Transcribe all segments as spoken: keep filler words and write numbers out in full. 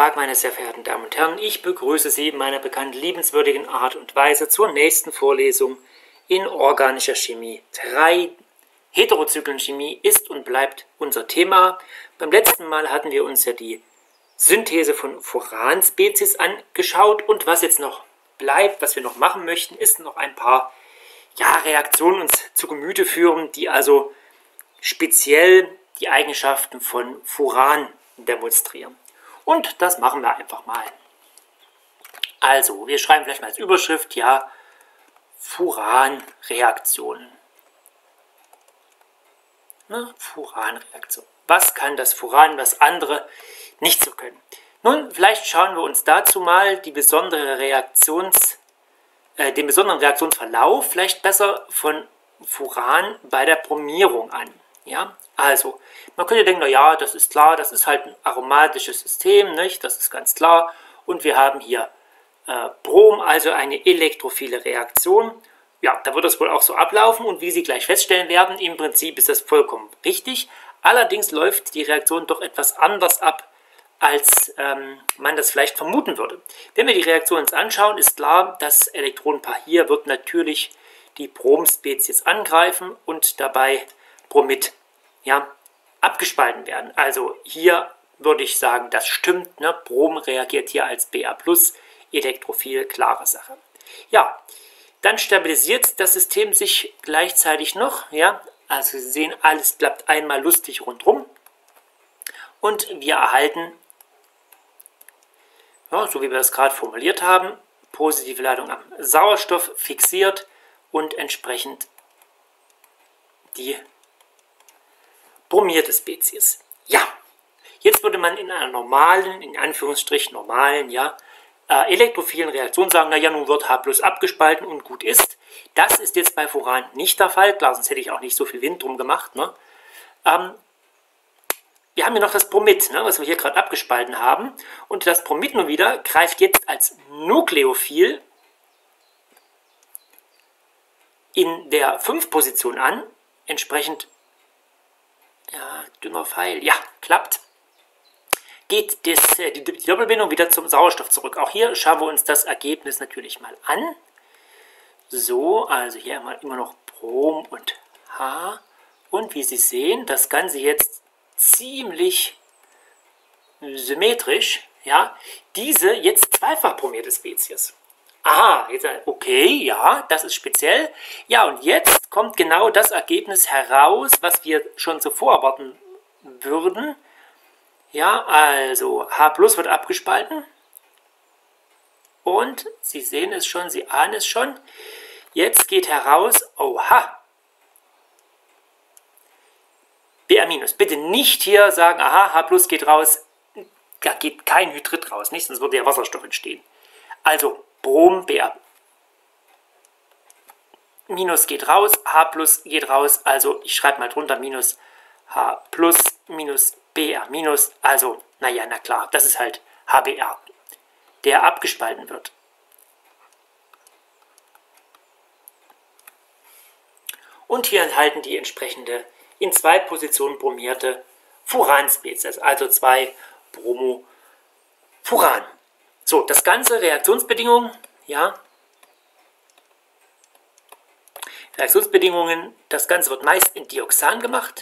Tag, meine sehr verehrten Damen und Herren. Ich begrüße Sie in meiner bekannten liebenswürdigen Art und Weise zur nächsten Vorlesung in organischer Chemie. Drei Heterozyklenchemie ist und bleibt unser Thema. Beim letzten Mal hatten wir uns ja die Synthese von Furanspezies angeschaut und was jetzt noch bleibt, was wir noch machen möchten, ist noch ein paar ja, Reaktionen uns zu Gemüte führen, die also speziell die Eigenschaften von Furan demonstrieren. Und das machen wir einfach mal. Also, wir schreiben vielleicht mal als Überschrift, ja, Furan-Reaktionen. Ne? Furan-Reaktion. Was kann das Furan, was andere nicht so können? Nun, vielleicht schauen wir uns dazu mal die besondere Reaktions, äh, den besonderen Reaktionsverlauf vielleicht besser von Furan bei der Bromierung an. Ja, also, man könnte denken, naja, das ist klar, das ist halt ein aromatisches System, nicht? Das ist ganz klar. Und wir haben hier äh, Brom, also eine elektrophile Reaktion. Ja, da wird es wohl auch so ablaufen und wie Sie gleich feststellen werden, im Prinzip ist das vollkommen richtig. Allerdings läuft die Reaktion doch etwas anders ab, als ähm, man das vielleicht vermuten würde. Wenn wir die Reaktion uns anschauen, ist klar, das Elektronenpaar hier wird natürlich die Bromspezies angreifen und dabei Bromid ja, abgespalten werden. Also hier würde ich sagen, das stimmt. Ne? Brom reagiert hier als Ba plus, elektrophil, klare Sache. Ja, dann stabilisiert das System sich gleichzeitig noch. Ja? Also Sie sehen, alles klappt einmal lustig rundherum. Und wir erhalten, ja, so wie wir das gerade formuliert haben, positive Ladung am Sauerstoff fixiert und entsprechend die bromierte Spezies. Ja, jetzt würde man in einer normalen, in Anführungsstrichen normalen, ja, äh, elektrophilen Reaktion sagen, naja, nun wird H plus abgespalten und gut ist. Das ist jetzt bei Furan nicht der Fall, klar, sonst hätte ich auch nicht so viel Wind drum gemacht. Ne? Ähm, wir haben hier noch das Bromid, ne, was wir hier gerade abgespalten haben. Und das Bromid nun wieder greift jetzt als Nukleophil in der fünf Position an, entsprechend ja, dünner Pfeil, ja, klappt, geht das, äh, die, die Doppelbindung wieder zum Sauerstoff zurück. Auch hier schauen wir uns das Ergebnis natürlich mal an. So, also hier immer, immer noch Brom und H. Und wie Sie sehen, das Ganze jetzt ziemlich symmetrisch. Ja, diese jetzt zweifach bromierte Spezies. Aha, jetzt, okay, ja, das ist speziell. Ja, und jetzt kommt genau das Ergebnis heraus, was wir schon zuvor erwarten würden. Ja, also H plus wird abgespalten. Und Sie sehen es schon, Sie ahnen es schon. Jetzt geht heraus, oha, Ba minus. Bitte nicht hier sagen, aha, H plus geht raus. Da geht kein Hydrid raus, nicht? Sonst würde ja Wasserstoff entstehen. Also, Brom, Ba minus geht raus, H plus geht raus, also ich schreibe mal drunter minus H plus minus Ba minus, also, naja, na klar, das ist halt H B r, der abgespalten wird. Und hier enthalten die entsprechende in zwei Positionen bromierte Furanspezies, also zwei Bromofuran. So, das ganze Reaktionsbedingungen, ja, Reaktionsbedingungen, das Ganze wird meist in Dioxan gemacht.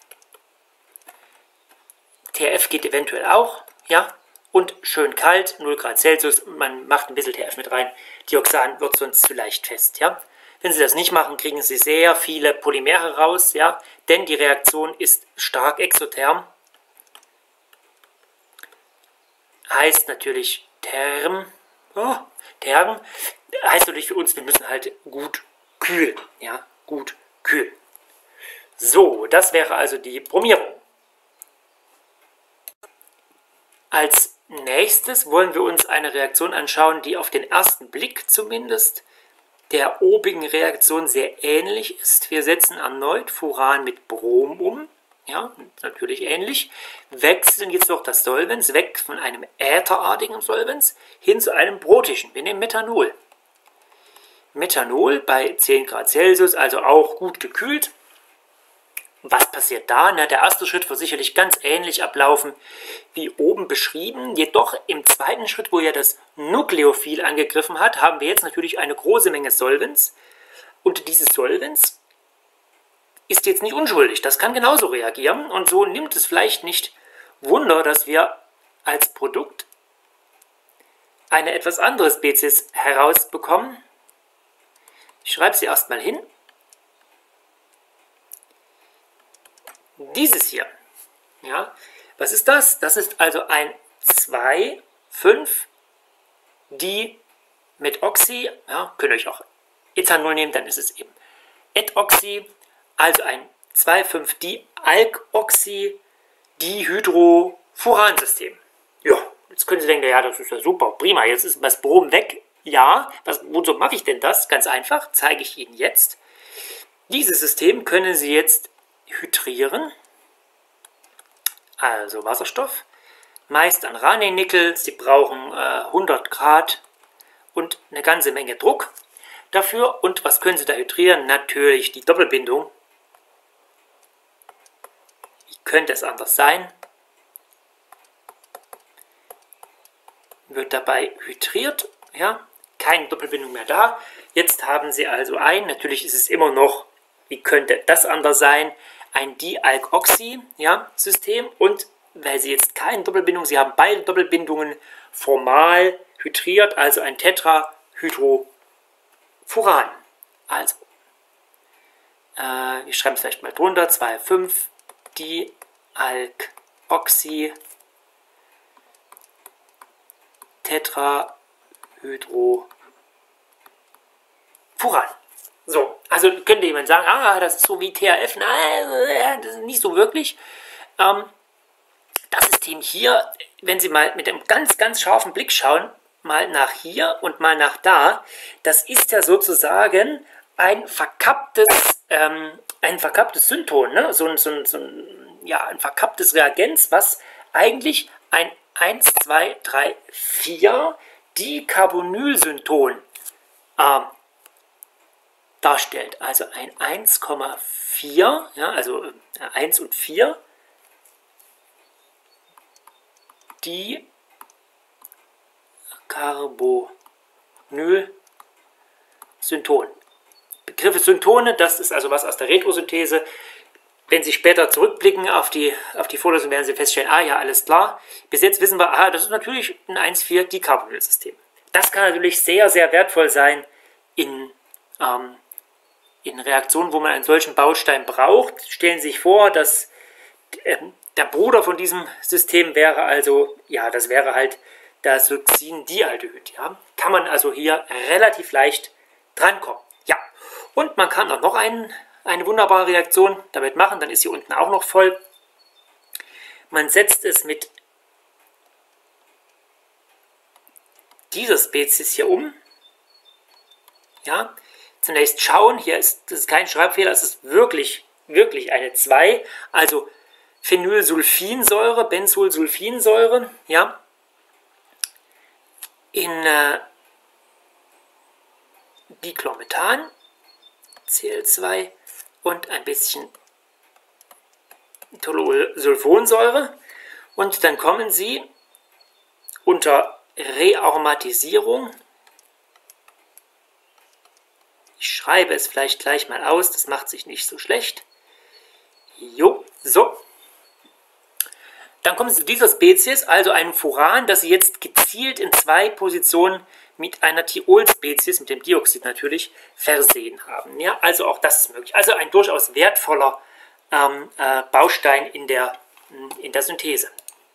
T H F geht eventuell auch, ja, und schön kalt, null Grad Celsius, man macht ein bisschen T H F mit rein, Dioxan wird sonst zu leicht fest, ja. Wenn Sie das nicht machen, kriegen Sie sehr viele Polymere raus, ja, denn die Reaktion ist stark exotherm. Heißt natürlich Therm, oh, Therm, heißt natürlich für uns, wir müssen halt gut kühlen, ja, gut kühlen. So, das wäre also die Bromierung. Als nächstes wollen wir uns eine Reaktion anschauen, die auf den ersten Blick zumindest der obigen Reaktion sehr ähnlich ist. Wir setzen erneut Furan mit Brom um. Ja, natürlich ähnlich, wechseln jetzt noch das Solvens weg von einem ätherartigen Solvens hin zu einem protischen. Wir nehmen Methanol. Methanol bei zehn Grad Celsius, also auch gut gekühlt, was passiert da? Na, der erste Schritt wird sicherlich ganz ähnlich ablaufen wie oben beschrieben. Jedoch im zweiten Schritt, wo ja das Nukleophil angegriffen hat, haben wir jetzt natürlich eine große Menge Solvens. Und dieses Solvens ist jetzt nicht unschuldig. Das kann genauso reagieren. Und so nimmt es vielleicht nicht Wunder, dass wir als Produkt eine etwas andere Spezies herausbekommen. Ich schreibe sie erstmal hin. Dieses hier, ja, was ist das? Das ist also ein zwei fünf Dimethoxy, ja, könnt ihr euch auch Ethanol nehmen, dann ist es eben Ethoxy, also ein zwei fünf Dialkoxy Dihydrofuransystem. Ja, jetzt können Sie denken, ja, das ist ja super, prima, jetzt ist das Brom weg. Ja, was, wozu mache ich denn das? Ganz einfach, zeige ich Ihnen jetzt. Dieses System können Sie jetzt hydrieren, also Wasserstoff, meist an Raney-Nickel. Sie brauchen äh, hundert Grad und eine ganze Menge Druck dafür. Und was können Sie da hydrieren? Natürlich die Doppelbindung. Wie könnte es anders sein? Wird dabei hydriert, ja, keine Doppelbindung mehr da. Jetzt haben Sie also ein, natürlich ist es immer noch, wie könnte das anders sein, ein Dialkoxy-System, ja, und weil Sie jetzt keine Doppelbindung, Sie haben beide Doppelbindungen formal hydriert, also ein Tetrahydrofuran. Also, äh, wir schreiben es vielleicht mal drunter, zwei fünf Dialkoxy Tetrahydrofuran. So, also könnte jemand sagen, ah, das ist so wie T H F. Nein, das ist nicht so wirklich. Ähm, das System hier, wenn Sie mal mit einem ganz, ganz scharfen Blick schauen, mal nach hier und mal nach da, das ist ja sozusagen ein verkapptes, ähm, ein verkapptes Synton, ne? so, ein, so, ein, so ein, ja, ein verkapptes Reagenz, was eigentlich ein eins, zwei, drei, vier Dicarbonylsynton äh, darstellt. Also ein eins Komma vier, ja, also äh, eins und vier, Dicarbonylsynton. Begriffe Syntone, das ist also was aus der Retrosynthese. Wenn Sie später zurückblicken auf die, auf die Vorlesung, werden Sie feststellen, ah ja, alles klar. Bis jetzt wissen wir, ah, das ist natürlich ein eins vier Dicarbonylsystem. Das kann natürlich sehr, sehr wertvoll sein in, ähm, in Reaktionen, wo man einen solchen Baustein braucht. Stellen Sie sich vor, dass äh, der Bruder von diesem System wäre also, ja, das wäre halt das Succindialdehyd. Ja. Kann man also hier relativ leicht drankommen. Ja, und man kann auch noch einen eine wunderbare Reaktion damit machen, dann ist hier unten auch noch voll. Man setzt es mit dieser Spezies hier um. Ja, zunächst schauen, hier ist das ist kein Schreibfehler, es ist wirklich, wirklich eine zwei, also Phenylsulfinsäure, Benzolsulfinsäure, ja, in äh, Dichlormethan, C L zwei, und ein bisschen Toluolsulfonsäure, und dann kommen Sie unter Rearomatisierung, ich schreibe es vielleicht gleich mal aus, das macht sich nicht so schlecht, jo, so, dann kommen Sie zu dieser Spezies, also einem Furan, das Sie jetzt gezielt in zwei Positionen mit einer Thiol-Spezies, mit dem Dioxid natürlich, versehen haben. Ja, also auch das ist möglich. Also ein durchaus wertvoller ähm, äh, Baustein in der, in der Synthese.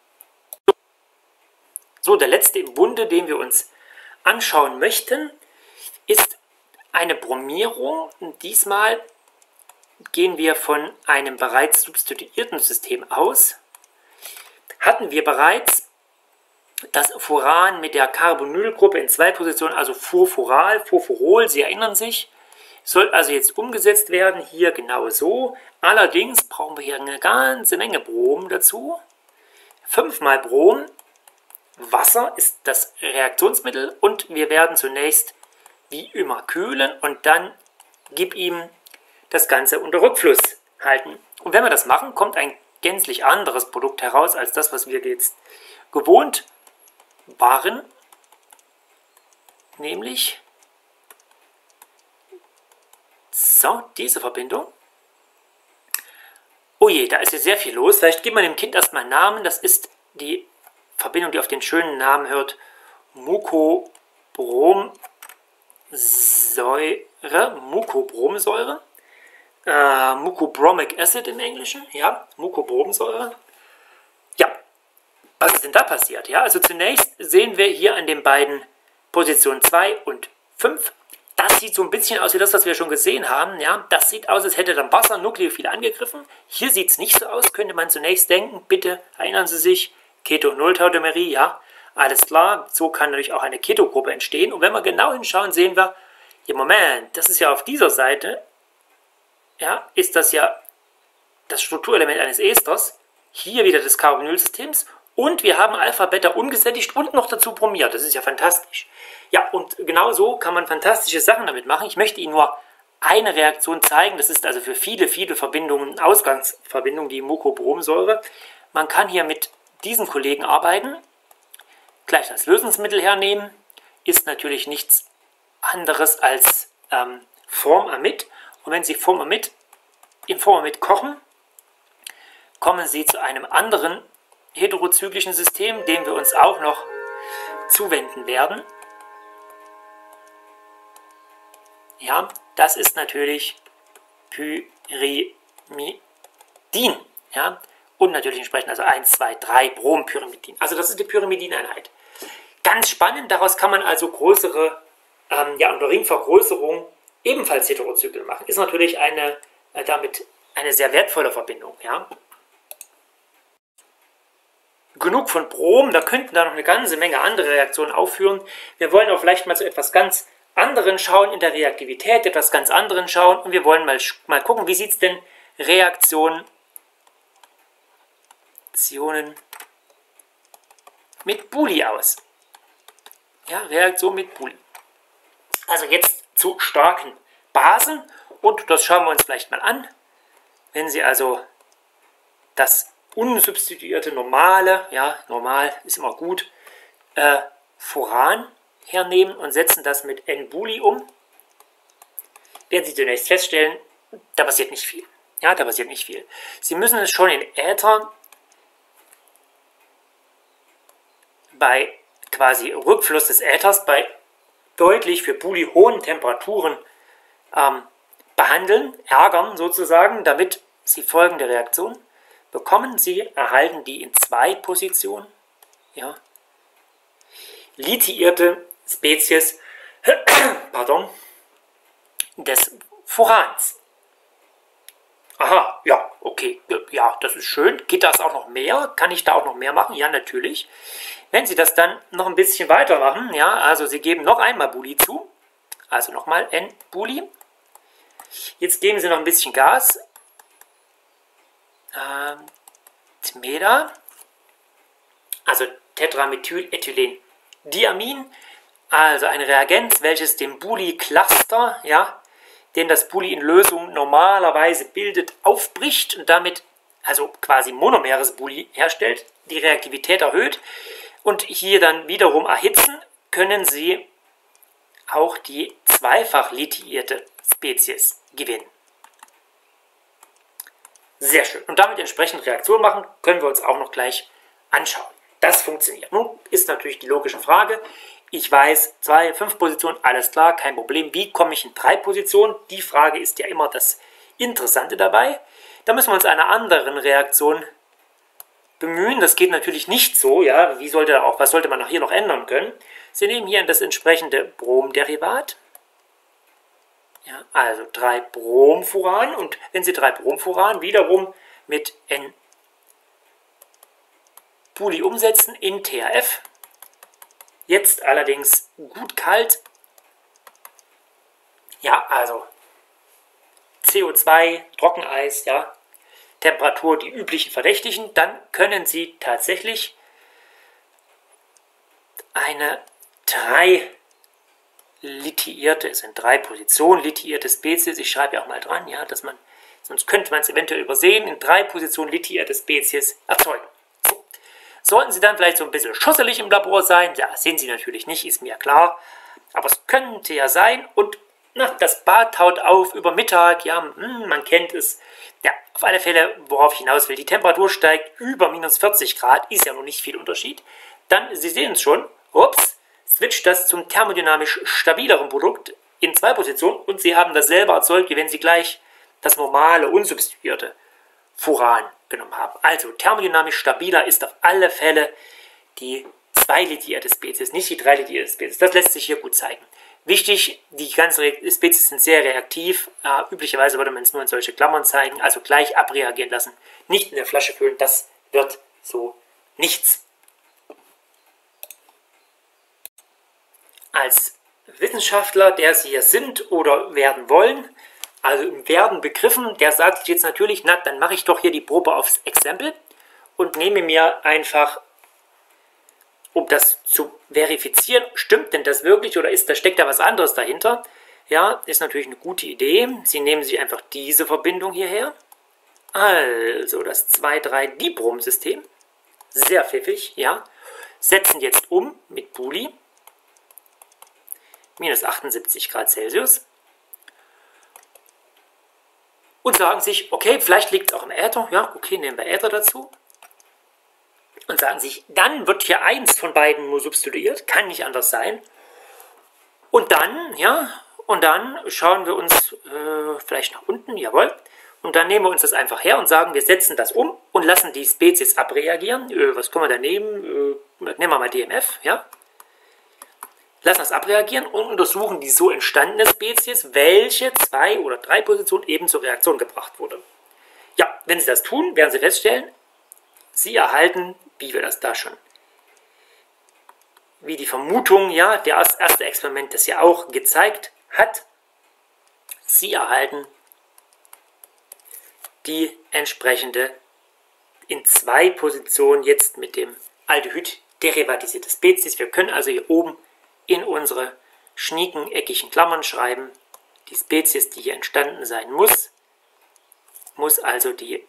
So, der letzte im Bunde, den wir uns anschauen möchten, ist eine Bromierung. Diesmal gehen wir von einem bereits substituierten System aus. Hatten wir bereits das Furan mit der Carbonylgruppe in zwei Positionen, also Furfural, Furfurol, Sie erinnern sich, soll also jetzt umgesetzt werden, hier genau so. Allerdings brauchen wir hier eine ganze Menge Brom dazu. fünfmal Brom, Wasser ist das Reaktionsmittel, und wir werden zunächst wie immer kühlen und dann gib ihm das Ganze unter Rückfluss halten. Und wenn wir das machen, kommt ein gänzlich anderes Produkt heraus, als das, was wir jetzt gewohnt waren, nämlich so, diese Verbindung. Oh je, da ist ja sehr viel los. Vielleicht geben wir dem Kind erstmal einen Namen. Das ist die Verbindung, die auf den schönen Namen hört, Mucobromsäure, Mucobromsäure, äh, Mucobromic Acid im Englischen, ja, Mucobromsäure. Ja, was ist denn da passiert? Ja, also zunächst sehen wir hier an den beiden Positionen zwei und fünf, das sieht so ein bisschen aus wie das, was wir schon gesehen haben. Ja, das sieht aus, als hätte dann Wasser nukleophil angegriffen. Hier sieht es nicht so aus, könnte man zunächst denken. Bitte erinnern Sie sich, Keto-Null-Tautomerie, ja, alles klar. So kann natürlich auch eine Ketogruppe entstehen. Und wenn wir genau hinschauen, sehen wir, ja, Moment, das ist ja auf dieser Seite, ja, ist das ja das Strukturelement eines Esters. Hier wieder des Carbonylsystems. Und wir haben Alpha-Beta ungesättigt und noch dazu bromiert. Das ist ja fantastisch. Ja, und genau so kann man fantastische Sachen damit machen. Ich möchte Ihnen nur eine Reaktion zeigen. Das ist also für viele, viele Verbindungen, Ausgangsverbindungen, die Mucobromsäure. Man kann hier mit diesen Kollegen arbeiten. Gleich das Lösungsmittel hernehmen. Ist natürlich nichts anderes als ähm, Formamid. Und wenn Sie Formamid in Formamid kochen, kommen Sie zu einem anderen heterozyklischen System, dem wir uns auch noch zuwenden werden. Ja, das ist natürlich Pyrimidin. Ja, und natürlich entsprechend also eins, zwei, drei Brompyrimidin. Also das ist die Pyrimidineinheit. Ganz spannend, daraus kann man also größere, ähm, ja, unter Ringvergrößerung ebenfalls Heterozyklen machen. Ist natürlich eine, äh, damit eine sehr wertvolle Verbindung. Ja. Genug von Brom, da könnten da noch eine ganze Menge andere Reaktionen aufführen. Wir wollen auch vielleicht mal zu etwas ganz anderen schauen, in der Reaktivität etwas ganz anderen schauen. Und wir wollen mal, mal gucken, wie sieht es denn Reaktionen mit Buli aus. Ja, Reaktion mit Buli. Also jetzt zu starken Basen. Und das schauen wir uns vielleicht mal an. Wenn Sie also das unsubstituierte normale, ja, normal ist immer gut, äh, Furan hernehmen und setzen das mit N-Buli um, werden Sie zunächst feststellen, da passiert nicht viel. Ja, da passiert nicht viel. Sie müssen es schon in Äther bei quasi Rückfluss des Äthers bei deutlich für Buli hohen Temperaturen ähm, behandeln, ärgern sozusagen, damit Sie folgende Reaktion bekommen. Sie erhalten die in zwei Positionen, ja, lithiierte Spezies pardon, des Furans. Aha, ja, okay, ja, das ist schön. Geht das auch noch mehr? Kann ich da auch noch mehr machen? Ja, natürlich. Wenn Sie das dann noch ein bisschen weitermachen, ja, also Sie geben noch einmal Buli zu, also nochmal N-Buli. Jetzt geben Sie noch ein bisschen Gas. Ähm, Tmeda, also Tetramethylethylendiamin, also ein Reagenz, welches dem Buli-Cluster, ja, den das Buli in Lösung normalerweise bildet, aufbricht und damit also quasi monomeres Buli herstellt, die Reaktivität erhöht und hier dann wiederum erhitzen, können Sie auch die zweifach lithiierte Spezies gewinnen. Sehr schön. Und damit entsprechend Reaktion machen, können wir uns auch noch gleich anschauen. Das funktioniert. Nun ist natürlich die logische Frage, ich weiß, zwei, fünf Positionen, alles klar, kein Problem. Wie komme ich in drei Positionen? Die Frage ist ja immer das Interessante dabei. Da müssen wir uns einer anderen Reaktion bemühen. Das geht natürlich nicht so. Ja, wie sollte auch, was sollte man auch hier noch ändern können? Sie nehmen hier das entsprechende Bromderivat. Ja, also drei Bromfuran und wenn Sie drei Bromfuran wiederum mit N-Buli umsetzen in T H F, jetzt allerdings gut kalt, ja, also C O zwei, Trockeneis, ja, Temperatur, die üblichen Verdächtigen, dann können Sie tatsächlich eine drei lithiierte, es sind drei Positionen, lithiierte Spezies, ich schreibe ja auch mal dran, ja, dass man sonst könnte man es eventuell übersehen, in drei Positionen lithierte Spezies erzeugen. So. Sollten sie dann vielleicht so ein bisschen schosselig im Labor sein, ja, sehen sie natürlich nicht, ist mir klar, aber es könnte ja sein und na, das Bad taut auf über Mittag, ja, mh, man kennt es. Ja, auf alle Fälle, worauf ich hinaus will, die Temperatur steigt über minus vierzig Grad, ist ja noch nicht viel Unterschied. Dann, Sie sehen es schon, ups, switcht das zum thermodynamisch stabileren Produkt in zwei Positionen und Sie haben dasselbe erzeugt, wie wenn Sie gleich das normale, unsubstituierte Furan genommen haben. Also thermodynamisch stabiler ist auf alle Fälle die zwei lithierte Spezies, nicht die drei lithierte Spezies. Das lässt sich hier gut zeigen. Wichtig, die ganzen Spezies sind sehr reaktiv. Äh, üblicherweise würde man es nur in solche Klammern zeigen, also gleich abreagieren lassen, nicht in der Flasche füllen, das wird so nichts. Als Wissenschaftler, der Sie hier sind oder werden wollen, also im Werden begriffen, der sagt sich jetzt natürlich, na, dann mache ich doch hier die Probe aufs Exempel und nehme mir einfach, um das zu verifizieren, stimmt denn das wirklich oder ist, da steckt da was anderes dahinter? Ja, ist natürlich eine gute Idee. Sie nehmen sich einfach diese Verbindung hierher. Also das zwei drei Dibrom-System. Sehr pfiffig, ja. Setzen jetzt um mit Buli. Minus achtundsiebzig Grad Celsius. Und sagen sich, okay, vielleicht liegt es auch im Äther. Ja, okay, nehmen wir Äther dazu. Und sagen sich, dann wird hier eins von beiden nur substituiert, kann nicht anders sein. Und dann, ja, und dann schauen wir uns äh, vielleicht nach unten, jawohl. Und dann nehmen wir uns das einfach her und sagen, wir setzen das um und lassen die Spezies abreagieren. Äh, was können wir da nehmen? Äh, nehmen wir mal D M F, ja. Lassen das abreagieren und untersuchen die so entstandene Spezies, welche zwei oder drei Positionen eben zur Reaktion gebracht wurde. Ja, wenn Sie das tun, werden Sie feststellen, Sie erhalten, wie wir das da schon, wie die Vermutung, ja, der erste Experiment das ja auch gezeigt hat, Sie erhalten die entsprechende in zwei Positionen jetzt mit dem Aldehyd derivatisierte Spezies. Wir können also hier oben in unsere schnieken, eckigen Klammern schreiben, die Spezies, die hier entstanden sein muss, muss also die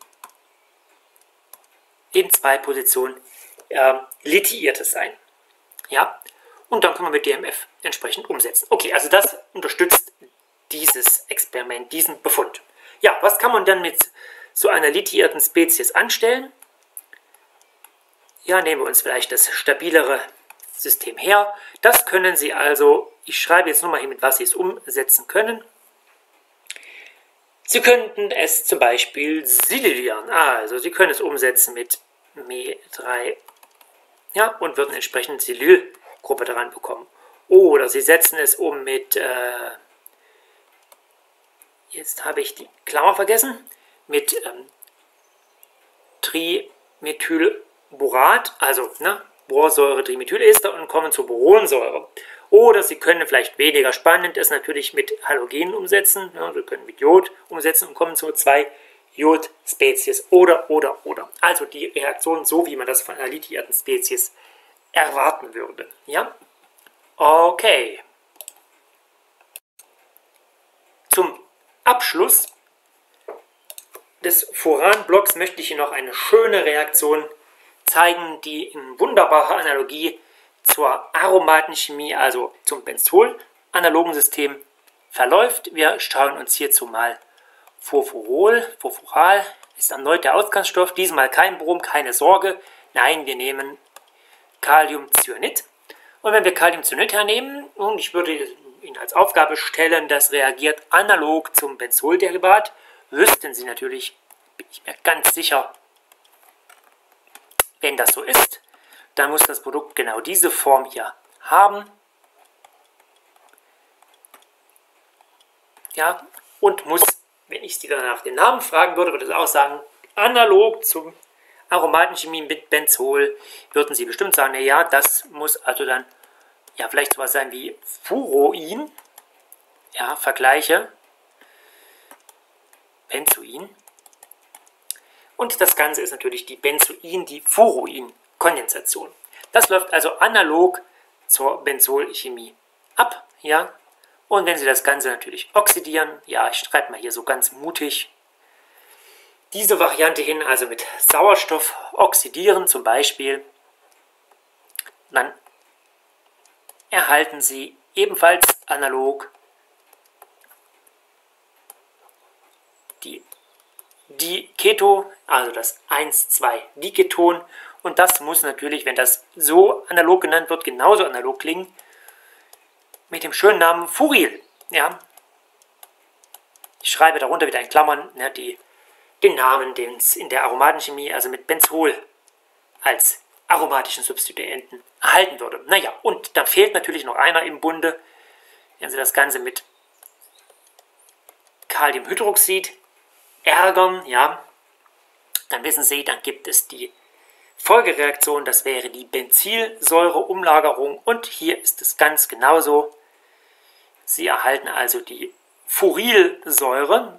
in zwei Positionen äh, lithierte sein. Ja? Und dann können wir mit D M F entsprechend umsetzen. Okay, also das unterstützt dieses Experiment, diesen Befund. Ja, was kann man dann mit so einer lithierten Spezies anstellen? Ja, nehmen wir uns vielleicht das stabilere System her. Das können Sie also, ich schreibe jetzt nur mal hier, mit was Sie es umsetzen können. Sie könnten es zum Beispiel silylieren. Also Sie können es umsetzen mit M E drei, ja, und würden entsprechend Silylgruppe daran bekommen. Oder Sie setzen es um mit, äh, jetzt habe ich die Klammer vergessen, mit ähm, Trimethylborat, also ne, Borsäure, Trimethylester und kommen zur Boronsäure. Oder Sie können vielleicht weniger spannend es natürlich mit Halogenen umsetzen. Ja, Sie können mit Jod umsetzen und kommen zu zwei Jod-Spezies. Oder, oder, oder. Also die Reaktion so, wie man das von einer lithierten Spezies erwarten würde. Ja? Okay. Zum Abschluss des Furan-Blocks möchte ich Ihnen noch eine schöne Reaktion zeigen, die in wunderbarer Analogie zur Aromatenchemie, also zum Benzol-analogen System verläuft. Wir schauen uns hierzu mal Furfurol, Furfural ist erneut der Ausgangsstoff, diesmal kein Brom, keine Sorge. Nein, wir nehmen Kaliumcyanid. Und wenn wir Kaliumcyanid hernehmen, und ich würde Ihnen als Aufgabe stellen, das reagiert analog zum Benzolderivat, wüssten Sie natürlich, bin ich mir ganz sicher, wenn das so ist, dann muss das Produkt genau diese Form hier haben. Ja, und muss, wenn ich Sie dann nach dem Namen fragen würde, würde es auch sagen, analog zum Aromatenchemie mit Benzol, würden Sie bestimmt sagen, ja, das muss also dann ja vielleicht sowas sein wie Furoin. Ja, Vergleiche. Benzoin. Und das Ganze ist natürlich die Benzoin, die Furoin-Kondensation. Das läuft also analog zur Benzolchemie ab, ja. Und wenn Sie das Ganze natürlich oxidieren, ja, ich schreibe mal hier so ganz mutig, diese Variante hin, also mit Sauerstoff oxidieren zum Beispiel, dann erhalten Sie ebenfalls analog die Diketo, also das eins zwei Diketon, und das muss natürlich, wenn das so analog genannt wird, genauso analog klingen, mit dem schönen Namen Furyl. Ja. Ich schreibe darunter wieder in Klammern ja, die, den Namen, den es in der Aromatenchemie, also mit Benzol als aromatischen Substituenten erhalten würde. Naja, und da fehlt natürlich noch einer im Bunde. Wenn Sie das Ganze mit Kaliumhydroxid ärgern, ja, dann wissen Sie, dann gibt es die Folgereaktion, das wäre die Benzilsäureumlagerung, und hier ist es ganz genauso. Sie erhalten also die Furylsäure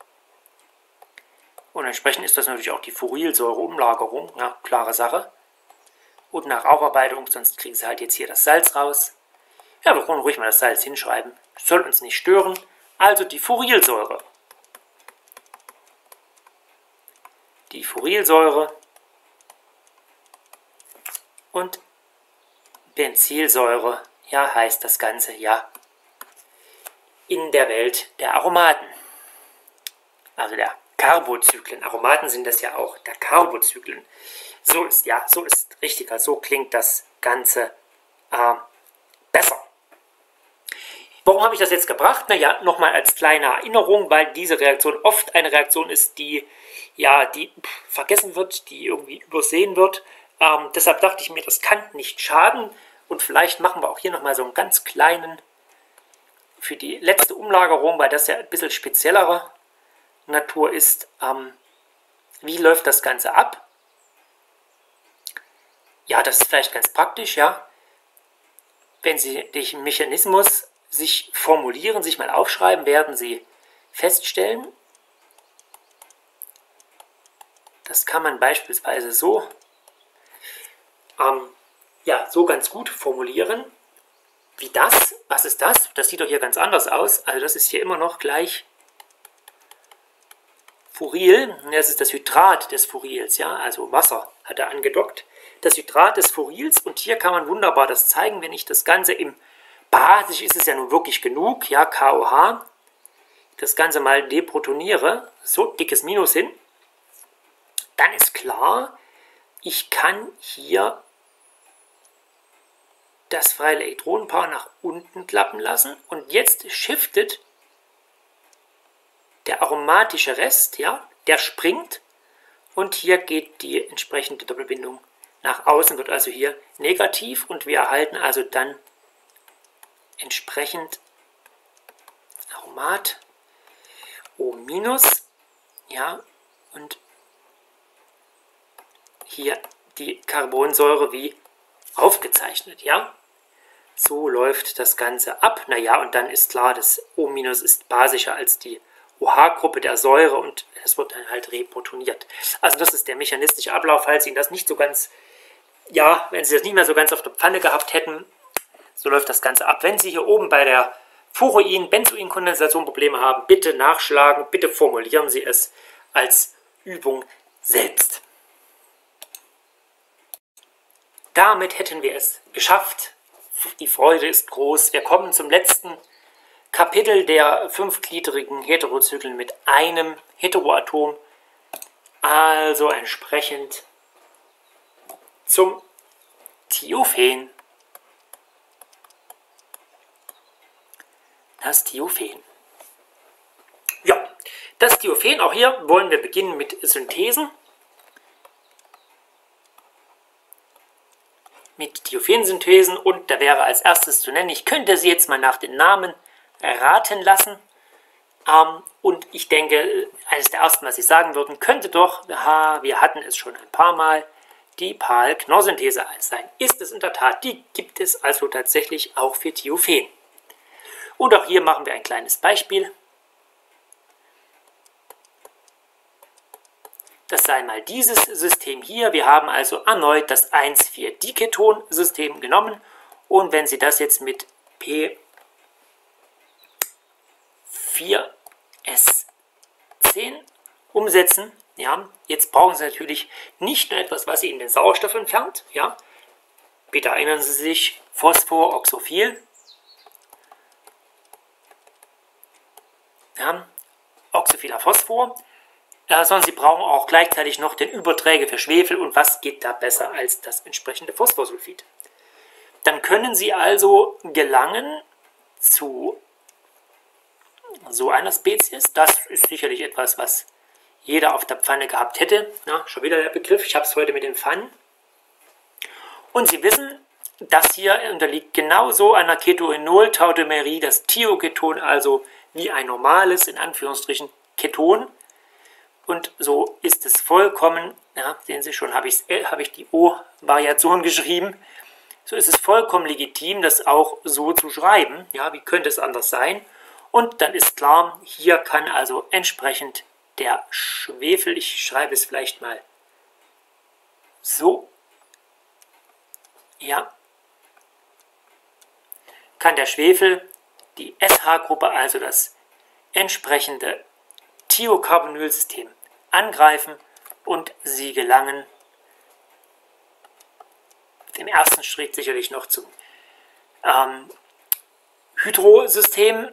und entsprechend ist das natürlich auch die Furylsäureumlagerung, ja, klare Sache. Und nach Aufarbeitung, sonst kriegen Sie halt jetzt hier das Salz raus. Ja, wir können ruhig mal das Salz hinschreiben, soll uns nicht stören. Also die Furylsäure. Die Furylsäure und Benzilsäure, ja, heißt das Ganze, ja, in der Welt der Aromaten. Also der Carbozyklen. Aromaten sind das ja auch, der Carbozyklen. So ist, ja, so ist richtiger, so klingt das Ganze äh, besser. Warum habe ich das jetzt gebracht? Naja, nochmal als kleine Erinnerung, weil diese Reaktion oft eine Reaktion ist, die, ja, die pff, vergessen wird, die irgendwie übersehen wird. Ähm, deshalb dachte ich mir, das kann nicht schaden. Und vielleicht machen wir auch hier nochmal so einen ganz kleinen für die letzte Umlagerung, weil das ja ein bisschen speziellere Natur ist. Ähm, wie läuft das Ganze ab? Ja, das ist vielleicht ganz praktisch, ja. Wenn Sie den Mechanismus sich formulieren, sich mal aufschreiben, werden Sie feststellen, das kann man beispielsweise so, ähm, ja, so ganz gut formulieren, wie das. Was ist das? Das sieht doch hier ganz anders aus. Also das ist hier immer noch gleich Furyl. Das ist das Hydrat des Furyls, ja, also Wasser hat er angedockt. Das Hydrat des Furyls, und hier kann man wunderbar das zeigen, wenn ich das Ganze im basisch ist es ja nun wirklich genug, ja, K O H, das Ganze mal deprotoniere, so dickes Minus hin, dann ist klar, ich kann hier das freie Elektronenpaar nach unten klappen lassen und jetzt shiftet der aromatische Rest, ja, der springt und hier geht die entsprechende Doppelbindung nach außen, wird also hier negativ und wir erhalten also dann entsprechend Aromat O minus, ja, und hier die Carbonsäure wie aufgezeichnet, ja. So läuft das Ganze ab. Naja, und dann ist klar, das O minus ist basischer als die OH-Gruppe der Säure und es wird dann halt reprotoniert. Also das ist der mechanistische Ablauf, falls Ihnen das nicht so ganz, ja, wenn Sie das nicht mehr so ganz auf der Pfanne gehabt hätten, so läuft das Ganze ab. Wenn Sie hier oben bei der Furoin-Benzoin-Kondensation Probleme haben, bitte nachschlagen, bitte formulieren Sie es als Übung selbst. Damit hätten wir es geschafft. Die Freude ist groß. Wir kommen zum letzten Kapitel der fünfgliedrigen Heterozyklen mit einem Heteroatom. Also entsprechend zum Thiophen. Das Thiophen. Ja, das Thiophen, auch hier wollen wir beginnen mit Synthesen. Mit Thiophensynthesen, und da wäre als erstes zu nennen, ich könnte Sie jetzt mal nach den Namen raten lassen. Ähm, und ich denke, eines der ersten, was Sie sagen würden, könnte doch, aha, wir hatten es schon ein paar Mal, die Pal-Knorr-Synthese sein. Ist es in der Tat, die gibt es also tatsächlich auch für Thiophen. Und auch hier machen wir ein kleines Beispiel. Das sei mal dieses System hier. Wir haben also erneut das eins vier Diketon-System genommen. Und wenn Sie das jetzt mit P vier S zehn umsetzen, Ja, jetzt brauchen Sie natürlich nicht nur etwas, was Ihnen den Sauerstoff entfernt. Ja, bitte erinnern Sie sich, Phosphor, Oxophil. Ja, oxophiler Phosphor. Äh, sondern Sie brauchen auch gleichzeitig noch den Überträger für Schwefel. Und was geht da besser als das entsprechende Phosphorsulfid? Dann können Sie also gelangen zu so einer Spezies. Das ist sicherlich etwas, was jeder auf der Pfanne gehabt hätte. Ja, schon wieder der Begriff, ich habe es heute mit den Pfannen. Und Sie wissen, das hier unterliegt genauso einer Ketoenol-Tautomerie, das Thioketon, also wie ein normales, in Anführungsstrichen, Keton. Und so ist es vollkommen, ja, sehen Sie schon, habe ich, äh, hab ich die O-Variation geschrieben, so ist es vollkommen legitim, das auch so zu schreiben. Ja, wie könnte es anders sein? Und dann ist klar, hier kann also entsprechend der Schwefel, ich schreibe es vielleicht mal so, ja, kann der Schwefel die S H-Gruppe, also das entsprechende Thiocarbonylsystem, angreifen und sie gelangen im ersten Schritt sicherlich noch zum ähm, Hydrosystem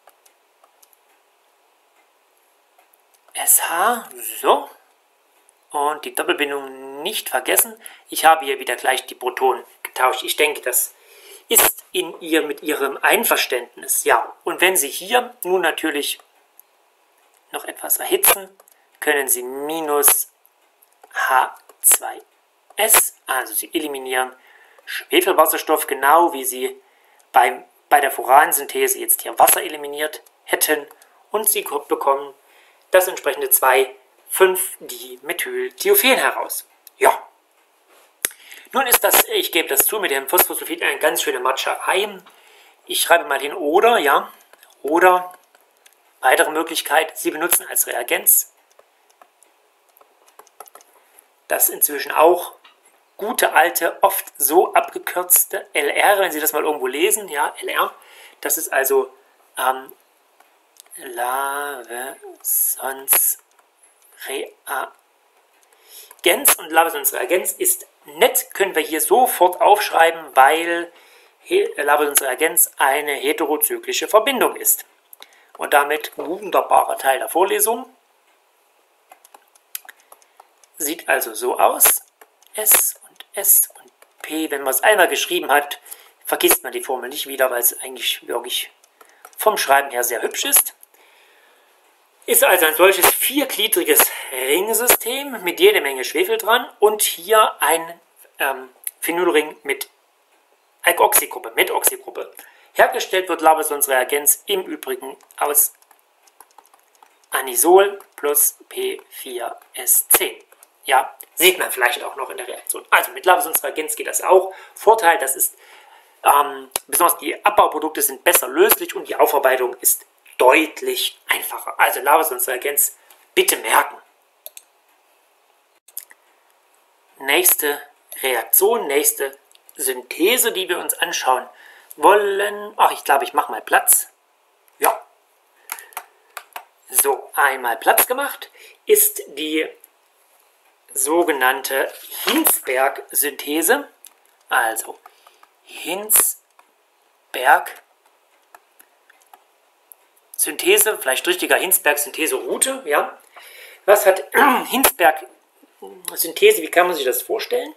S H, so, und die Doppelbindung nicht vergessen. Ich habe hier wieder gleich die Protonen getauscht. Ich denke, das ist in ihr mit ihrem Einverständnis. Ja, und wenn Sie hier nun natürlich noch etwas erhitzen, können Sie minus H zwei S, also Sie eliminieren Schwefelwasserstoff, genau wie Sie beim, bei der Furansynthese jetzt hier Wasser eliminiert hätten, und Sie bekommen das entsprechende zwei fünf Dimethylthiophen heraus. Ja. Nun ist das, ich gebe das zu, mit dem Phosphosulfid eine ganz schöne Matscherei. Ich schreibe mal hin oder, ja, oder weitere Möglichkeit, Sie benutzen als Reagenz das inzwischen auch gute alte, oft so abgekürzte L R, wenn Sie das mal irgendwo lesen, ja, L R, das ist also ähm, Lavesons Reagenz, und Lavesons Reagenz ist nett, können wir hier sofort aufschreiben, weil Lavesons Reagenz eine heterozyklische Verbindung ist. Und damit ein wunderbarer Teil der Vorlesung. Sieht also so aus. S und S und P, wenn man es einmal geschrieben hat, vergisst man die Formel nicht wieder, weil es eigentlich wirklich vom Schreiben her sehr hübsch ist. Ist also ein solches viergliedriges Ringsystem mit jede Menge Schwefel dran und hier ein ähm, Phenolring mit Alkoxygruppe, mit Oxygruppe. Hergestellt wird Lavesons Reagenz im Übrigen aus Anisol plus P vier S zehn. Ja, sieht man vielleicht auch noch in der Reaktion. Also mit Lavesons Reagenz geht das auch. Vorteil, das ist, ähm, besonders die Abbauprodukte sind besser löslich und die Aufarbeitung ist deutlich einfacher. Also Lavesons Reagenz bitte merken. Nächste Reaktion, nächste Synthese, die wir uns anschauen wollen. Ach, ich glaube, ich mache mal Platz. Ja. So, einmal Platz gemacht, ist die sogenannte Hinsberg-Synthese. Also Hinsberg-Synthese, vielleicht richtiger Hinsberg-Synthese-Route. Ja. Was hat Hinsberg-Synthese, wie kann man sich das vorstellen?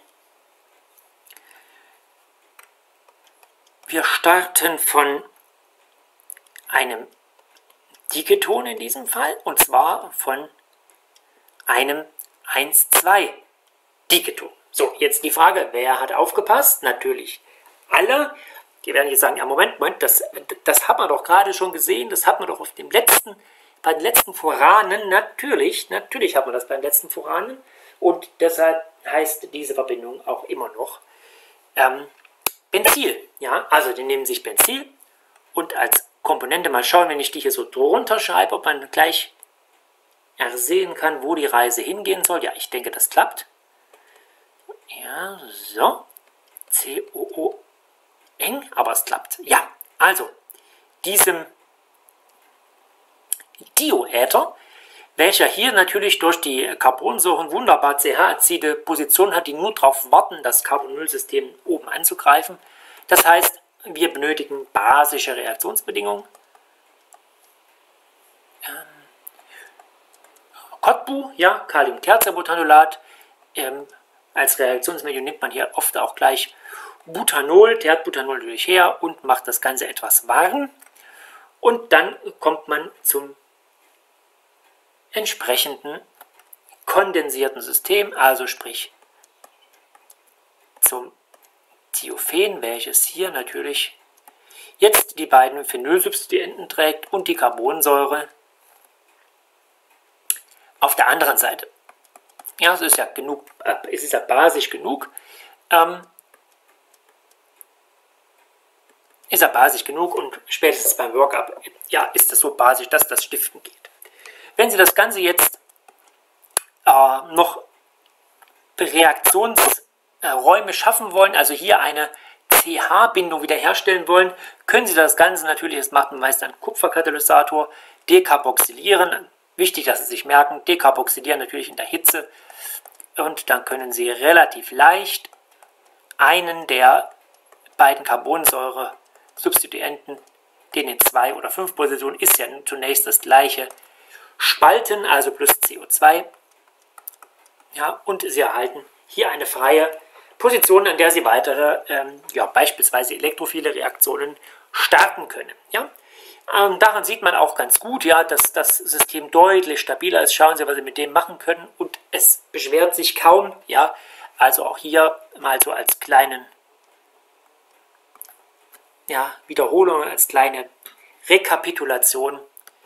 Wir starten von einem Diketon in diesem Fall, und zwar von einem eins zwei Diketon. So, jetzt die Frage, wer hat aufgepasst? Natürlich alle. Die werden jetzt sagen, ja Moment, Moment, das, das hat man doch gerade schon gesehen, das hat man doch auf dem letzten, bei den letzten Furanen, natürlich, natürlich hat man das bei den letzten Furanen, und deshalb heißt diese Verbindung auch immer noch ähm, Benzil. Ja, also die nehmen sich Benzil und als Komponente, mal schauen, wenn ich die hier so drunter schreibe, ob man gleich ersehen kann, wo die Reise hingehen soll. Ja, ich denke, das klappt. Ja, so. C O O eng, aber es klappt. Ja, also, diesem Dioäther welcher hier natürlich durch die Carbonsäuren wunderbar C H-Azide Positionen hat, die nur darauf warten, das Carbonylsystem oben anzugreifen. Das heißt, wir benötigen basische Reaktionsbedingungen. Ähm, Cottbu, ja, Kaliumtertiabutanolat. Ähm, als Reaktionsmedium nimmt man hier oft auch gleich Butanol, Tertbutanol durch her und macht das Ganze etwas warm. Und dann kommt man zum entsprechenden kondensierten System, also sprich zum Thiophen, welches hier natürlich jetzt die beiden Phenolsubstituenten trägt und die Carbonsäure auf der anderen Seite. Ja, es ist ja genug, es ist ja basisch genug. Ähm, ist ja basisch genug und spätestens beim Workup, ja, ist es so basisch, dass das Stiften geht. Wenn Sie das Ganze jetzt äh, noch Reaktionsräume schaffen wollen, also hier eine C H-Bindung wiederherstellen wollen, können Sie das Ganze natürlich, das macht man meist ein Kupferkatalysator, dekarboxylieren. Wichtig, dass Sie sich merken, dekarboxylieren natürlich in der Hitze. Und dann können Sie relativ leicht einen der beiden Carbonsäure-Substituenten, den in zwei oder fünf Positionen ist ja zunächst das gleiche, spalten, also plus C O zwei. Ja, und Sie erhalten hier eine freie Position, an der Sie weitere, ähm, ja, beispielsweise elektrophile Reaktionen starten können. Ja? Ähm, daran sieht man auch ganz gut, ja, dass das System deutlich stabiler ist. Schauen Sie, was Sie mit dem machen können, und es beschwert sich kaum. Ja? Also auch hier mal so als kleinen, ja, Wiederholung, als kleine Rekapitulation.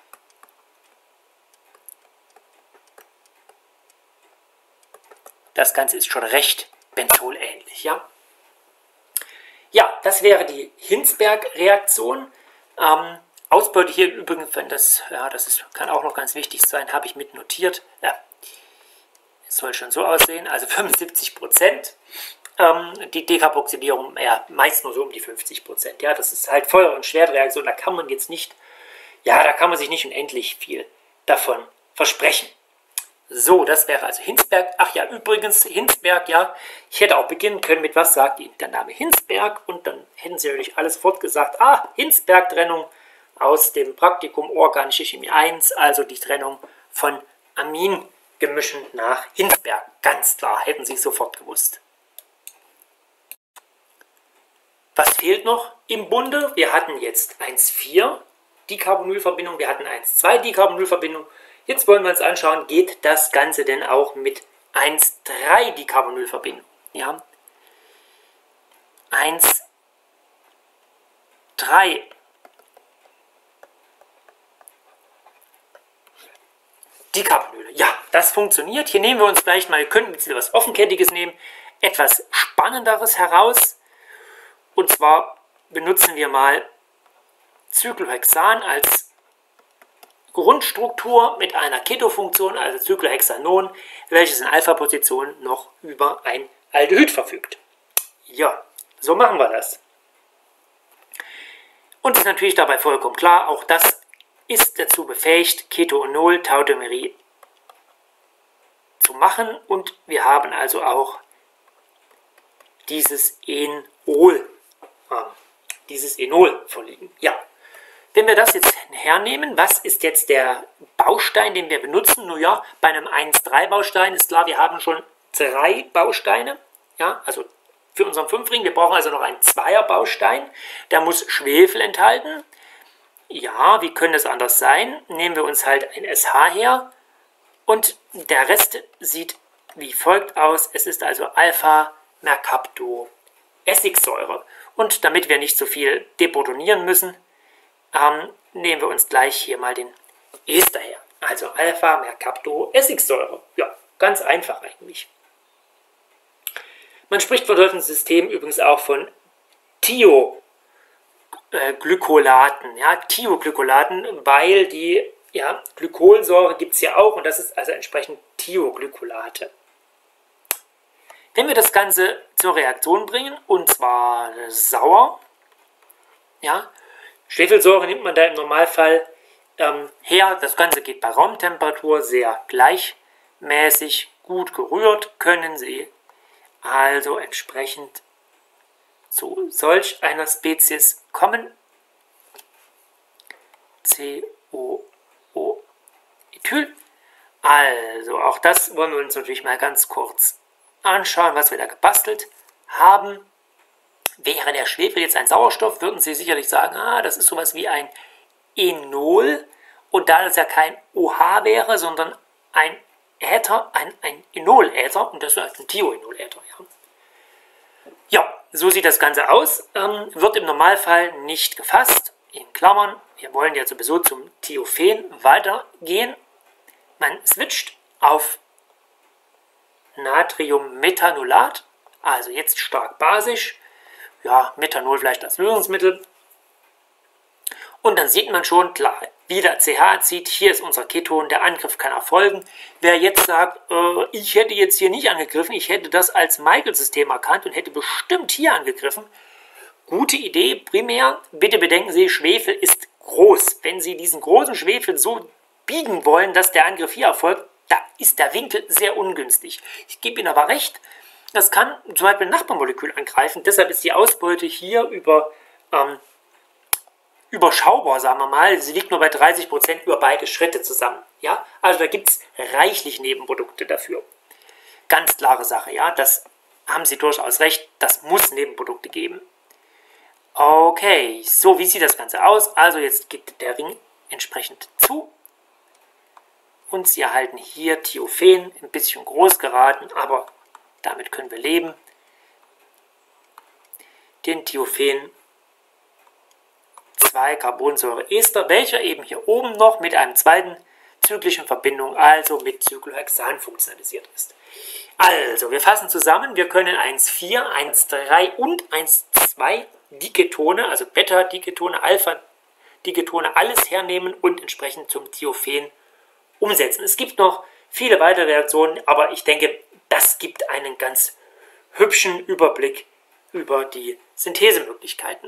Das Ganze ist schon recht benzolähnlich. Ja, ja, das wäre die Hinsberg-Reaktion. Ähm, Ausbeute hier übrigens, wenn das, ja, das ist, kann auch noch ganz wichtig sein, habe ich mit notiert. Ja, es soll schon so aussehen, also fünfundsiebzig Prozent. Ähm, die Dekarboxylierung, ja, meist nur so um die fünfzig Prozent. Ja, das ist halt Feuer- und Schwertreaktion, da kann man jetzt nicht, ja, da kann man sich nicht unendlich viel davon versprechen. So, das wäre also Hinsberg. Ach ja, übrigens, Hinsberg, ja, ich hätte auch beginnen können mit, was sagt Ihnen der Name Hinsberg? Und dann hätten Sie natürlich alles sofort gesagt, ah, Hinsberg-Trennung aus dem Praktikum Organische Chemie eins, also die Trennung von Amingemischen nach Hinsberg. Ganz klar, hätten Sie sofort gewusst. Was fehlt noch im Bunde? Wir hatten jetzt eins vier Dicarbonylverbindung, wir hatten eins zwei Dicarbonylverbindung. Jetzt wollen wir uns anschauen, geht das Ganze denn auch mit eins drei Dicarbonylverbindung? Ja, eins drei. Dicarbonyle. Ja, das funktioniert. Hier nehmen wir uns vielleicht mal, wir könnten jetzt etwas Offenkettiges nehmen, etwas Spannenderes heraus. Und zwar benutzen wir mal Cyclohexan als Grundstruktur mit einer Keto-Funktion, also Cyclohexanon, welches in Alpha-Position noch über ein Aldehyd verfügt. Ja, so machen wir das. Und ist natürlich dabei vollkommen klar, auch das ist dazu befähigt, Ketoenol-Tautomerie zu machen. Und wir haben also auch dieses Enol, äh, dieses Enol vorliegen. Ja. Wenn wir das jetzt hernehmen, was ist jetzt der Baustein, den wir benutzen? Nun ja, bei einem eins drei Baustein ist klar, wir haben schon drei Bausteine. Ja, also für unseren Fünf-Ring, wir brauchen also noch einen Zweier-Baustein. Der muss Schwefel enthalten. Ja, wie könnte es anders sein? Nehmen wir uns halt ein S H her und der Rest sieht wie folgt aus. Es ist also Alpha-Mercapto-Essigsäure. Und damit wir nicht so viel depotonieren müssen, Ähm, nehmen wir uns gleich hier mal den Ester her. Also Alpha-Mercapto-Essigsäure. Ja, ganz einfach eigentlich. Man spricht von solchen Systemen übrigens auch von Thioglykolaten. Ja, Thioglykolaten, weil die, ja, Glykolsäure gibt es ja auch, und das ist also entsprechend Thioglykolate. Wenn wir das Ganze zur Reaktion bringen, und zwar sauer, ja, Schwefelsäure nimmt man da im Normalfall ähm, her. Das Ganze geht bei Raumtemperatur sehr gleichmäßig gut gerührt, können Sie also entsprechend zu solch einer Spezies kommen. C O O Ethyl. Also auch das wollen wir uns natürlich mal ganz kurz anschauen, was wir da gebastelt haben. Wäre der Schwefel jetzt ein Sauerstoff, würden Sie sicherlich sagen, ah, das ist sowas wie ein Enol. Und da das ja kein OH wäre, sondern ein Äther, ein, ein Enoläther, und das ist ein Thioenoläther. Ja. ja, so sieht das Ganze aus. Ähm, wird im Normalfall nicht gefasst. In Klammern, wir wollen ja sowieso zum Thiophen weitergehen. Man switcht auf Natriummethanolat, also jetzt stark basisch. Ja, Methanol vielleicht als Lösungsmittel. Und dann sieht man schon, klar, wie der CH zieht, hier ist unser Keton, der Angriff kann erfolgen. Wer jetzt sagt, äh, ich hätte jetzt hier nicht angegriffen, ich hätte das als Michael-System erkannt und hätte bestimmt hier angegriffen. Gute Idee, primär, bitte bedenken Sie, Schwefel ist groß. Wenn Sie diesen großen Schwefel so biegen wollen, dass der Angriff hier erfolgt, da ist der Winkel sehr ungünstig. Ich gebe Ihnen aber recht, das kann zum Beispiel ein Nachbarmolekül angreifen, deshalb ist die Ausbeute hier über, ähm, überschaubar, sagen wir mal. Sie liegt nur bei dreißig Prozent über beide Schritte zusammen. Ja? Also da gibt es reichlich Nebenprodukte dafür. Ganz klare Sache, ja, das haben Sie durchaus recht, das muss Nebenprodukte geben. Okay, so wie sieht das Ganze aus? Also jetzt geht der Ring entsprechend zu. Und Sie erhalten hier Thiophen, ein bisschen groß geraten, aber damit können wir leben. Den Thiophen zwei Carbonsäureester, welcher eben hier oben noch mit einem zweiten zyklischen Verbindung, also mit Cyclohexan funktionalisiert ist. Also, wir fassen zusammen, wir können eins Komma vier, eins Komma drei und eins Komma zwei Diketone, also Beta-Diketone, Alpha-Diketone, alles hernehmen und entsprechend zum Thiophen umsetzen. Es gibt noch viele weitere Reaktionen, aber ich denke, das gibt einen ganz hübschen Überblick über die Synthesemöglichkeiten.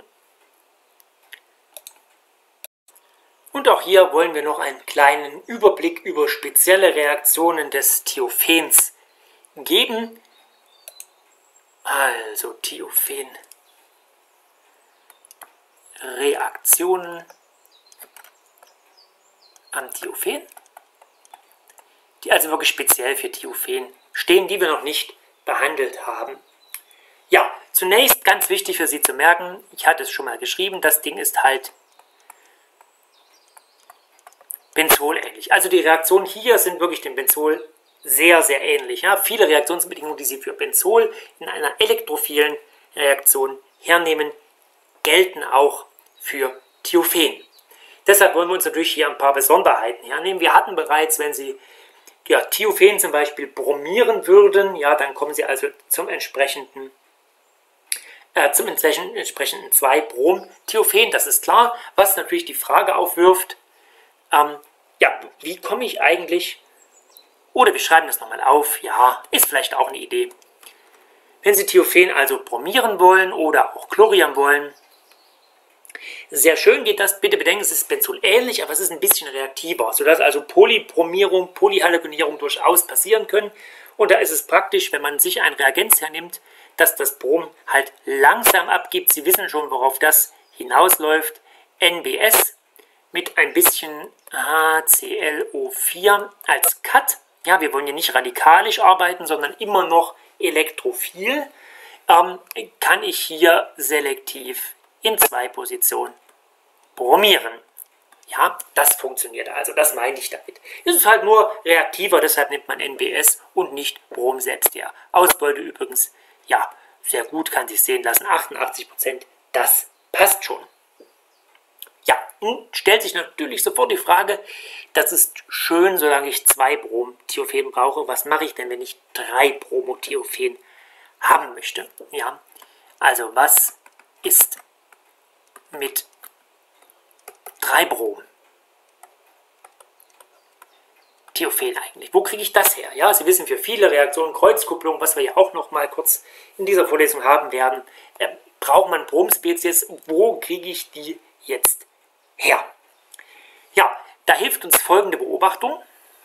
Und auch hier wollen wir noch einen kleinen Überblick über spezielle Reaktionen des Thiophens geben. Also Thiophen Reaktionen am Thiophen, die also wirklich speziell für Thiophen stehen, die wir noch nicht behandelt haben. Ja, zunächst ganz wichtig für Sie zu merken, ich hatte es schon mal geschrieben, das Ding ist halt Benzol-ähnlich. Also die Reaktionen hier sind wirklich dem Benzol sehr, sehr ähnlich. Ja? Viele Reaktionsbedingungen, die Sie für Benzol in einer elektrophilen Reaktion hernehmen, gelten auch für Thiophen. Deshalb wollen wir uns natürlich hier ein paar Besonderheiten hernehmen. Wir hatten bereits, wenn Sie ja, Thiophen zum Beispiel bromieren würden, ja, dann kommen Sie also zum entsprechenden äh, zum entsprechenden zwei Brom-Thiophen, das ist klar. Was natürlich die Frage aufwirft, ähm, ja, wie komme ich eigentlich, oder wir schreiben das nochmal auf, ja, ist vielleicht auch eine Idee. Wenn Sie Thiophen also bromieren wollen oder auch chlorieren wollen, sehr schön geht das, bitte bedenken, es ist Benzol ähnlich, aber es ist ein bisschen reaktiver, sodass also Polybromierung, Polyhalogenierung durchaus passieren können. Und da ist es praktisch, wenn man sich ein Reagenz hernimmt, dass das Brom halt langsam abgibt. Sie wissen schon, worauf das hinausläuft. N B S mit ein bisschen H C l O vier als Cut. Ja, wir wollen hier nicht radikalisch arbeiten, sondern immer noch elektrophil. Ähm, kann ich hier selektiv in zwei Positionen bromieren. Ja, das funktioniert also, das meine ich damit. Es ist halt nur reaktiver, deshalb nimmt man N B S und nicht Brom selbst her. Ausbeute übrigens, ja, sehr gut, kann sich sehen lassen, achtundachtzig Prozent, das passt schon. Ja, nun stellt sich natürlich sofort die Frage, das ist schön, solange ich zwei Brom-Thiophen brauche, was mache ich denn, wenn ich drei Bromo-Thiophen haben möchte? Ja, also was ist mit drei Brom Thiophen eigentlich? Wo kriege ich das her? Ja, Sie wissen, für viele Reaktionen, Kreuzkupplung, was wir ja auch noch mal kurz in dieser Vorlesung haben werden, äh, braucht man Bromspezies. Wo kriege ich die jetzt her? Ja, Da hilft uns folgende Beobachtung.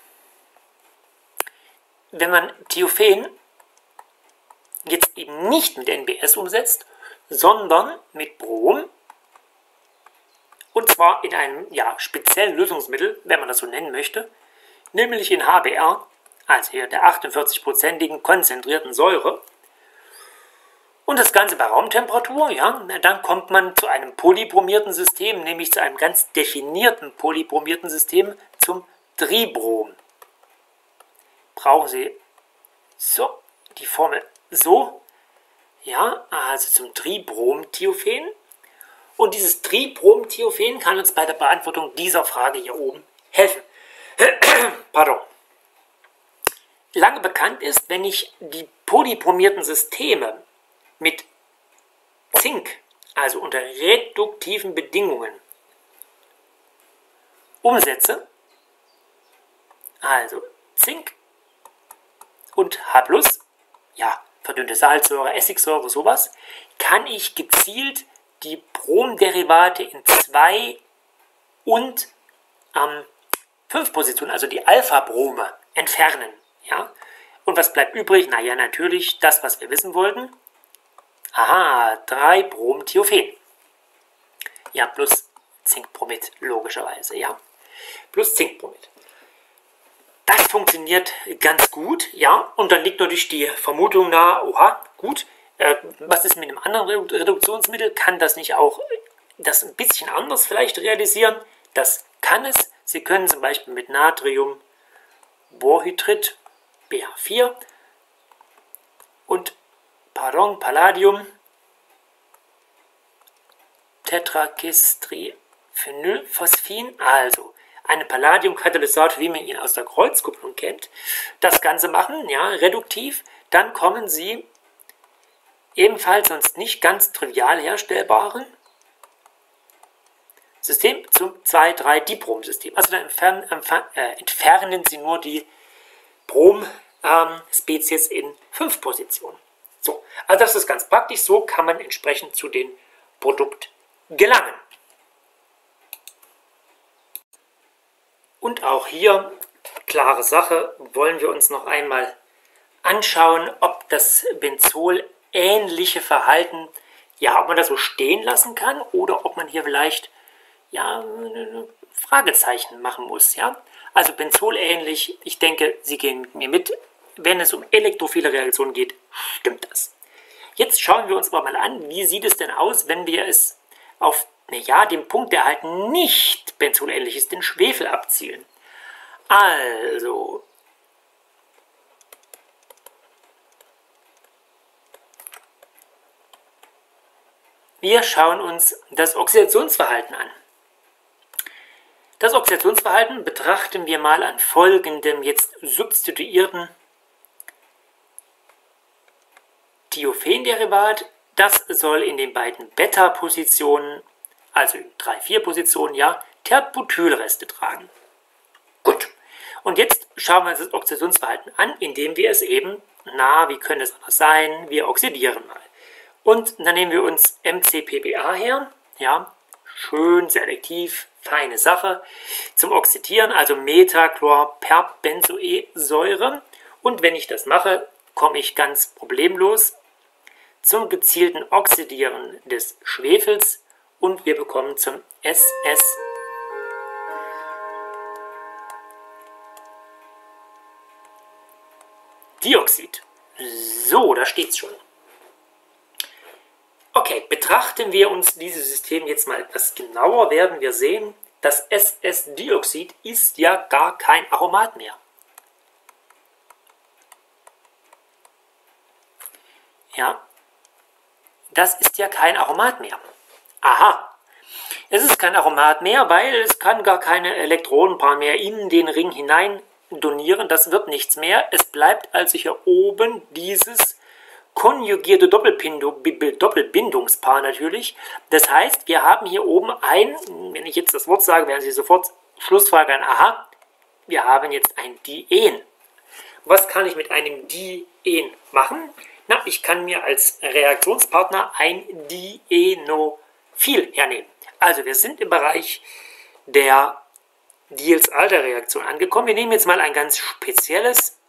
Wenn man Thiophen jetzt eben nicht mit N B S umsetzt, sondern mit Brom, und zwar in einem ja, speziellen Lösungsmittel, wenn man das so nennen möchte, nämlich in H B R, also hier der achtundvierzig-prozentigen konzentrierten Säure, und das Ganze bei Raumtemperatur, ja, dann kommt man zu einem polybromierten System, nämlich zu einem ganz definierten polybromierten System, zum Tribrom. Brauchen Sie so die Formel so, ja, also zum Tribrom-Thiophen. Und dieses Tribrom-Thiophen kann uns bei der Beantwortung dieser Frage hier oben helfen. Pardon. Lange bekannt ist, wenn ich die polybromierten Systeme mit Zink, also unter reduktiven Bedingungen, umsetze, also Zink und H plus, ja, verdünnte Salzsäure, Essigsäure, sowas, kann ich gezielt die Bromderivate in zwei und ähm, fünf Positionen, also die Alpha-Brome, entfernen. Ja? Und was bleibt übrig? Naja, natürlich das, was wir wissen wollten. Aha, drei Brom-Thiophen. Ja, plus Zinkbromid, logischerweise, ja. Plus Zinkbromid. Das funktioniert ganz gut, ja, und dann liegt natürlich die Vermutung nahe, oha, gut, äh, was ist mit einem anderen Reduktionsmittel? Kann das nicht auch das ein bisschen anders vielleicht realisieren? Das kann es. Sie können zum Beispiel mit Natriumborhydrid, B H vier, und Pardon, Palladium, Tetrakistriphenylphosphin, also eine Palladiumkatalysator, wie man ihn aus der Kreuzkupplung kennt, das Ganze machen, ja, reduktiv, dann kommen Sie ebenfalls sonst nicht ganz trivial herstellbaren System zum zwei drei Dibrom-System. Also dann entfernen, äh, entfernen Sie nur die Brom-Spezies ähm, in fünf Positionen. So, also das ist ganz praktisch, so kann man entsprechend zu dem Produkt gelangen. Und auch hier, klare Sache, wollen wir uns noch einmal anschauen, ob das Benzol ähnliche Verhalten, ja, ob man das so stehen lassen kann oder ob man hier vielleicht, ja, Fragezeichen machen muss, ja. Also Benzol ähnlich, ich denke, Sie gehen mit mir mit, wenn es um elektrophile Reaktionen geht, stimmt das. Jetzt schauen wir uns aber mal an, wie sieht es denn aus, wenn wir es auf, ja, dem Punkt, der halt nicht benzolähnlich ist, den Schwefel abzielen. Also, wir schauen uns das Oxidationsverhalten an. Das Oxidationsverhalten betrachten wir mal an folgendem jetzt substituierten Thiophenderivat. Das soll in den beiden Beta-Positionen, also in drei vier Positionen, ja, Terbutylreste tragen. Gut. Und jetzt schauen wir uns das Oxidationsverhalten an, indem wir es eben, na, wie könnte es anders sein, wir oxidieren mal. Und dann nehmen wir uns M C P B A her, ja, schön selektiv, feine Sache, zum Oxidieren, also Metachlorperbenzoesäure. Und wenn ich das mache, komme ich ganz problemlos zum gezielten Oxidieren des Schwefels und wir bekommen zum S S Dioxid. So, da steht es schon. Okay, betrachten wir uns dieses System jetzt mal etwas genauer, werden wir sehen, das S S-Dioxid ist ja gar kein Aromat mehr. Ja, das ist ja kein Aromat mehr. Aha, es ist kein Aromat mehr, weil es kann gar keine Elektronenpaar mehr in den Ring hinein donieren. Das wird nichts mehr. Es bleibt also hier oben dieses konjugierte Doppelbindungspaar natürlich. Das heißt, wir haben hier oben ein, wenn ich jetzt das Wort sage, werden Sie sofort schlussfolgern, aha, wir haben jetzt ein Dien. Was kann ich mit einem Dien machen? Na, ich kann mir als Reaktionspartner ein Dienophil hernehmen. Also wir sind im Bereich der Diels-Alder-Reaktion angekommen. Wir nehmen jetzt mal ein ganz spezielles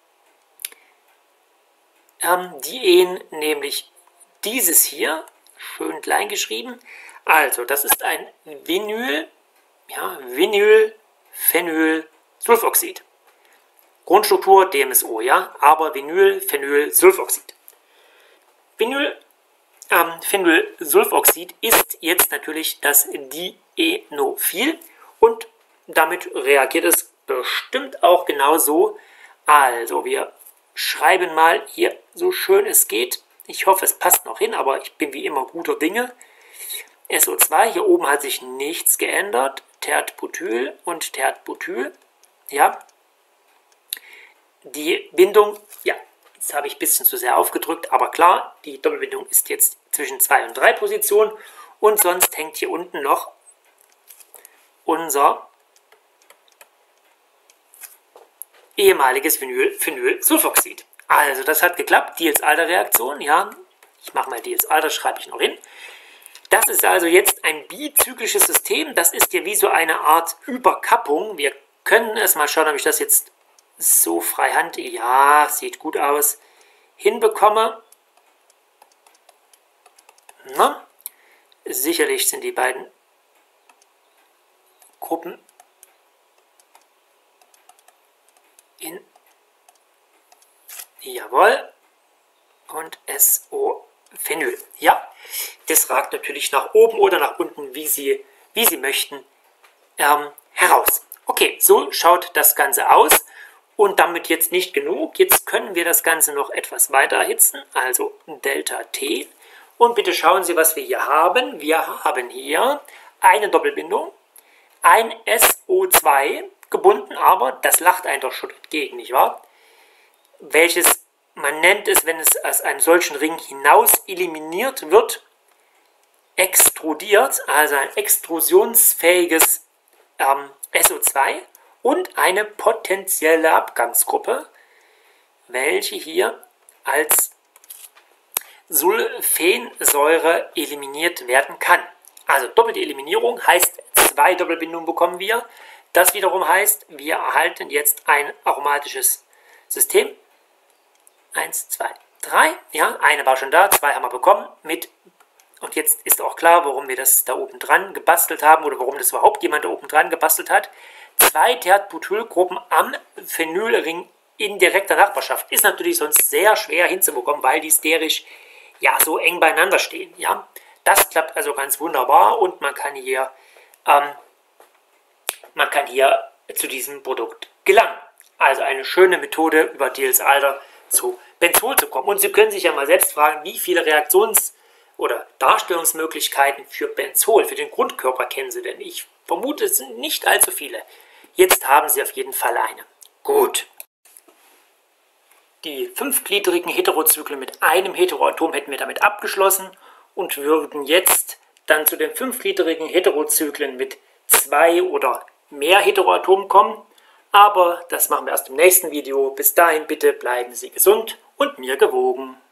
ähm, Dien, nämlich dieses hier, schön klein geschrieben. Also, das ist ein Vinyl, ja, Vinylphenylsulfoxid. Grundstruktur D M S O, ja, aber Vinylphenylsulfoxid. Vinyl ähm, Phenylsulfoxid ist jetzt natürlich das Dienophil und damit reagiert es bestimmt auch genauso. Also, wir schreiben mal hier so schön es geht. Ich hoffe, es passt noch hin, aber ich bin wie immer guter Dinge. S O zwei, hier oben hat sich nichts geändert. Tertbutyl und Tertbutyl. Ja. Die Bindung, ja, jetzt habe ich ein bisschen zu sehr aufgedrückt, aber klar, die Doppelbindung ist jetzt zwischen zwei und drei Positionen und sonst hängt hier unten noch unser ehemaliges Vinylphenylsulfoxid. Also, das hat geklappt, Diels-Alder-Reaktion, ja, ich mache mal Diels-Alder, schreibe ich noch hin. Das ist also jetzt ein bizyklisches System, das ist ja wie so eine Art Überkappung. Wir können es mal schauen, ob ich das jetzt so freihand, ja, sieht gut aus, hinbekomme. Na, sicherlich sind die beiden Gruppen in, jawohl, und S O-Phenyl. Ja, das ragt natürlich nach oben oder nach unten, wie Sie, wie Sie möchten, ähm, heraus. Okay, so schaut das Ganze aus. Und damit jetzt nicht genug. Jetzt können wir das Ganze noch etwas weiter erhitzen, also Delta T. Und bitte schauen Sie, was wir hier haben. Wir haben hier eine Doppelbindung, ein S O zwei gebunden, aber das lacht einen doch schon entgegen, nicht wahr? Welches, man nennt es, wenn es aus einem solchen Ring hinaus eliminiert wird, extrudiert, also ein extrusionsfähiges ähm, S O zwei. Und eine potenzielle Abgangsgruppe, welche hier als Sulfensäure eliminiert werden kann. Also doppelte Eliminierung heißt, zwei Doppelbindungen bekommen wir. Das wiederum heißt, wir erhalten jetzt ein aromatisches System. Eins, zwei, drei. Ja, eine war schon da, zwei haben wir bekommen. Mit, und jetzt ist auch klar, warum wir das da oben dran gebastelt haben oder warum das überhaupt jemand da oben dran gebastelt hat. Zwei Tertbutylgruppen am Phenylring in direkter Nachbarschaft. Ist natürlich sonst sehr schwer hinzubekommen, weil die sterisch ja so eng beieinander stehen. Ja? Das klappt also ganz wunderbar und man kann hier, ähm, man kann hier zu diesem Produkt gelangen. Also eine schöne Methode, über Diels-Alder zu Benzol zu kommen. Und Sie können sich ja mal selbst fragen, wie viele Reaktions- oder Darstellungsmöglichkeiten für Benzol, für den Grundkörper kennen Sie denn? Ich vermute, es sind nicht allzu viele. Jetzt haben Sie auf jeden Fall eine. Gut. Die fünfgliedrigen Heterozyklen mit einem Heteroatom hätten wir damit abgeschlossen und würden jetzt dann zu den fünfgliedrigen Heterozyklen mit zwei oder mehr Heteroatomen kommen. Aber das machen wir erst im nächsten Video. Bis dahin bitte bleiben Sie gesund und mir gewogen.